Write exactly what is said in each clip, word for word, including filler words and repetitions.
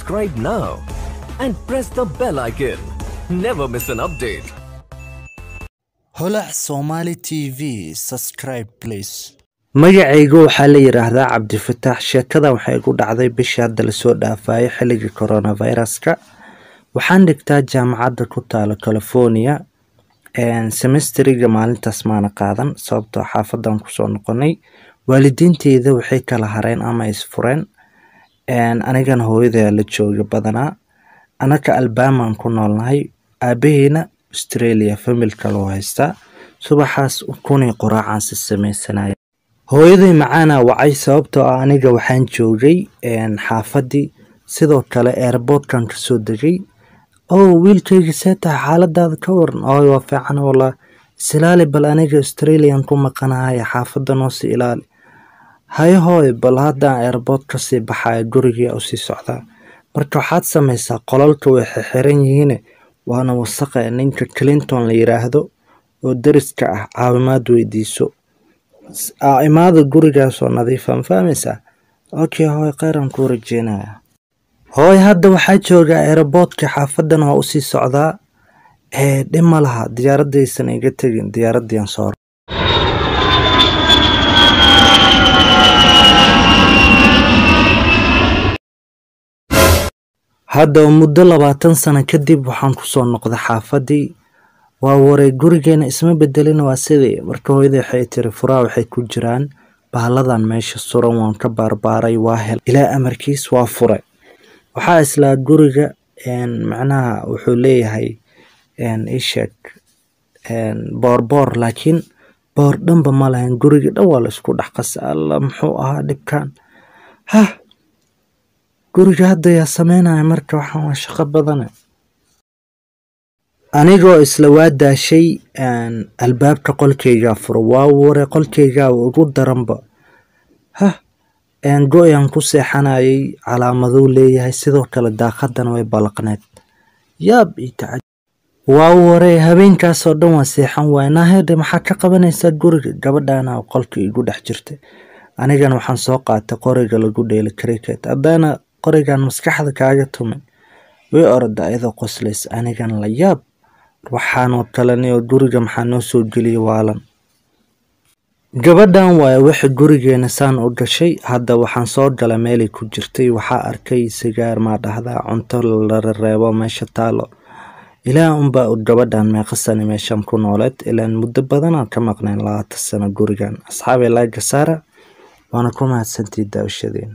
subscribe now and press the bell icon. Never miss an update. Holac Somali T V subscribe please. magacaygu waxaa la yiraahdaa Cabdifataax. sheekada waxay ku dhacday bishii hadda la soo dhaafay xilligii coronavirus-ka. waxaan dhigtaa jaamacadda ku taala California een semestriga maalintaas maana qaadan sababtoo xaafadan ku soo noqonay. waalidiinteeda waxay kala hareen ama isfureen. een anigana hooyaday la jooga badanaa. anaka Alabama ku noolnahay. aabaheena Australia familka loo haystaa. subaxaas kunii quraacaan si sameysanaay. hooyaday macaana wacay sababtoo ah aniga waxaan joogay een xaafadii sidoo kale airportkan ka soo degay. oo wiilkayga seeta xaaladaada ka waran oo waa fiican wala islaali bal aniga Australian ku maqanahay xaafadan oo si ilaali. hay hooy bal hadda airport ka sii baxay guriga oo sii socda. marka waxaad sameysaa qolalka way xiran yihiin waana wasaq ninka Clinton la yiraahdo oo dariska ah caawimaad weydiiso. imaada gurigaas oo nadiif ah fahmaysa. okay hooy qeyran ku rajeynaya. hooy hadda waxaa jooga airportka xaafadan oo sii socda. ee dhima laha diyaaradaysan iga tagin diyaaradiyan soo. hadda muddo labaatan sano kadib waxaan ku soo noqday xaafadii. waa waray gurigeena isma bedelin waa sidii. marka hooyaday waxay tiri furaa waxay ku jiraan bahladan meesha suran waan ka barbaaray waa hel ilaa amarkiis waa furay. waxaa isla guriga een macnaha wuxuu leeyahay een ishak een boorboor laakiin boor dhanba ma lahayn guriga dhan waa la isku dhex qasay. alla muxuu ahaa dhibkan. ha guriga hadda yaa sameynaya marka waxaan waa shaqo badan. anigoo isla waa daashay een albaabka qolkayga furo waa waray qolkayga ugu daranba. ha een gooyan ku seexanayay calaamado leeyahay sidoo kale daaqadan way balaqneed. yaab ita waa waray habeenkaas oo dhan waa seexan waayna heed maxaa ka qabanaysaa guriga gabadhaana qolka igu dhex jirtay. anigana waxaan soo qaatay qoriga lagu dheelo cricket hadana qorigan maskaxda kaaga tumay way orda ayada qoslays. anigana la yaab waxaan oo kale niyo guriga maxaa noo soo geliyay waalan. gabadhan waa waxa gurigeena saan u gashay. hadda waxaan soo galay meel ay ku jirtay waxaa arkay sigaar ma dhahdaa cunto la reebo meesha taalo. ilaa unba gabadhan meeqasan meeshan ku nooleed ilaa muddo badan aan ka maqneen labaatan sano gurigan. asxaabay la gasaara waana ku mahadsantii daawashadeen.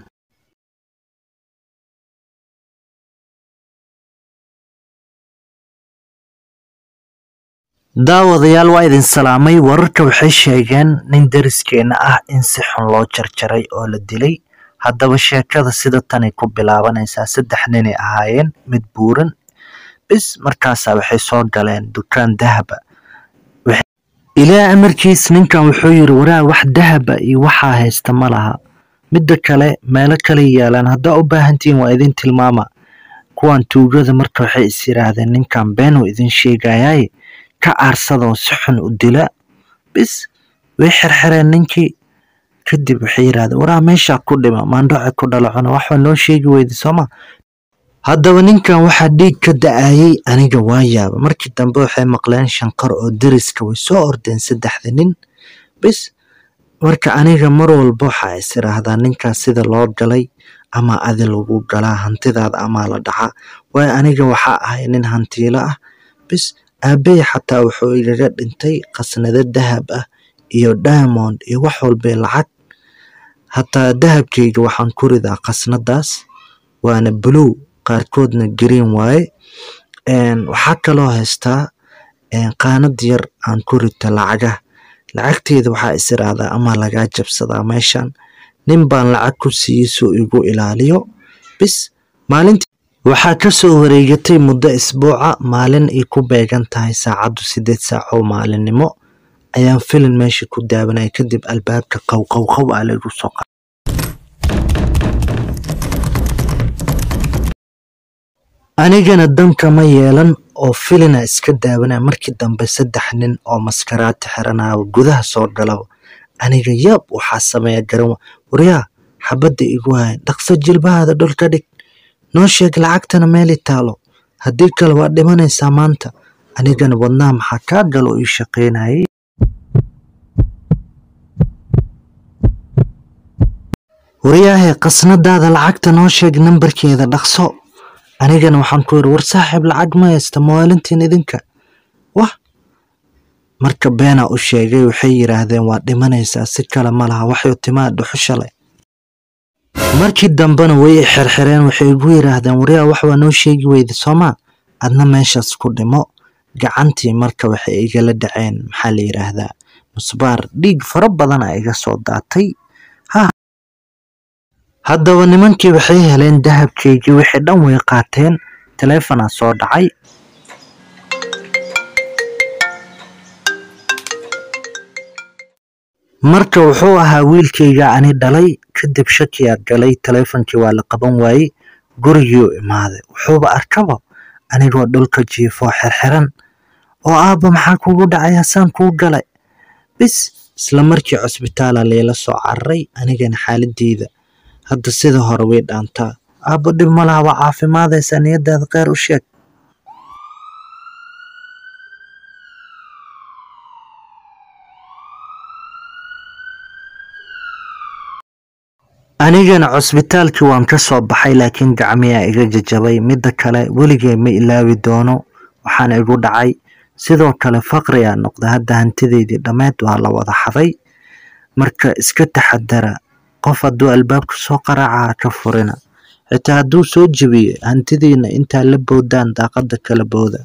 daawadayaal waa idin salaamay. wararka waxay sheegeen nin dariskeena ah in si xun loo jarjaray oo la dilay. haddaba sheekada sida tan ay ku bilaabanaysaa. saddex nin ay ahaayeen mid buuran bis markaasa waxay soo galeen dukaan dahaba. ilaa amarkiis ninkan wuxuu yiri waraa wax dahaba iyo waxa haysta ma laha. midda kale meelo kale yaalan hadda u baahantiin waa idin tilmaama. kuwan tuugada marka waxay is yiraahdeen ninkan been uu idin sheegayay ka aarsado si xun u dila. bis way xirxireen ninkii kadib waxay yiraahdeen waraa meesha ku dhima maandhaca ku dhalacana wax loo sheegi weydi Soomaa. haddaba ninkan waxa dhiig ka da'ayay aniga waa yaaba. markii dambe waxay maqleen shanqar oo dariska way soo ordeen saddexda nin. bis marka aniga mar walba waxa is yiraahdaa ninkan sida loo galay ama adi lagu galaa hantidaada ama la dhaca. way aniga waxa ahay nin hantiila ah. bis aabay xataa wuxuu igaga dhintay qasnada dahab ah iyo diamond iyo wax walba lacag. hataa dahabkayga waxaan ku ridaa qasnadaas waana blue qaarkoodna green waaye. een waxa kale oo haystaa een qaanad yar aan ku rito lacag. lacagteeda waxa is yiraahdaa ama laga jabsadaa meeshan. nin baan lacag ku siiyay igu ilaaliyo. bis maalintii waxaa ka soo wareegatay muddo isbuuca. maalin ay ku beegan tahay saacadu sideed saac oo maalinimo ayaan filim meesha ku daawanay kadib albaabka qaw qaw qaw ah lagu soo qaaday. anigana danka ma yeelan oo filina iska daawanay. markii dambe saddex nin oo maskaraad xiranaa gudaha soo galay. aniga yaab waxa sameeya garan waryaa xabada igu hay dhaqso jilbahaada dhulka dhig. noo sheeg lacagtana meel taalo haddii kale waa dhimanaysaa maanta anigana wadnaha maxaa kaa galo ii shaqaynayay wariyaahe qasnadaada lacagta noo sheeg nambarkeeda dhaqso anigana waxaan ku yiri war saaxiib lacag ma haysta maalintiin idinka wah marka beena u sheegay waxay yiraahdeen waa dhimanaysaa si kale ma laha wax uu timaad dhuxusha leh markii dambana way xirxireen waxay ugu yiraahdeen wariyaa wax waa noo sheegi weydi Soomaa adna meeshaas ku dhimo gacantii marka waxay igala dhaceen maxaa la yiraahdaa musbaar dhiig fara badan ay iga soo daatay ha haddaba nimankii waxay heleen dahabkeygii wixii dhan way qaateen telefoona soo dhacay marka wuxuu ahaa wiilkayga ani dhalay kadib shakiya galay telefonkii waa la qaban waayay gurigii imaaday wuxuuba arkaba anigoo dhulka jiifo xirxiran oo aaba maxaa kugu dhacay hasaan kuu galay bis isla markii cusbitaala leela soo cararay anigana xaaladeyda hadda sida hore way dhaantaa aaba dhib ma laha waa caafimaadaysa niyadaada qeyr u sheeg anigana cusbitaalkii waan ka soo baxay laakiin gacmiyaa iga jajabay midda kale weligay ma ilaawi doono waxaan igu dhacay sidoo kale faqri aan noqday hadda hantideydii dhammeed waa la wada xaday marka iska taxadara qof hadduu albaabka soo qaraaca ka furina xitaa hadduu soo jabiyo hantidiina intaa la boodaan daaqada kala booda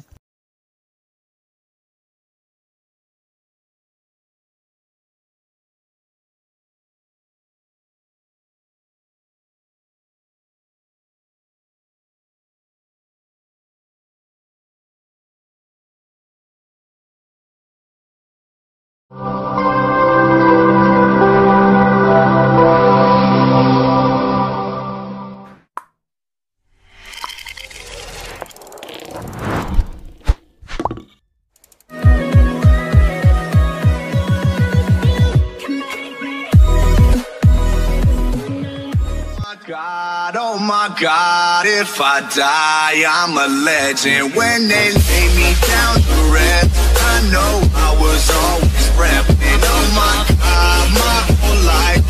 God, oh my God, if I die, I'm a legend. When they lay me down to rest, I know I was always repping. Oh my God, my whole life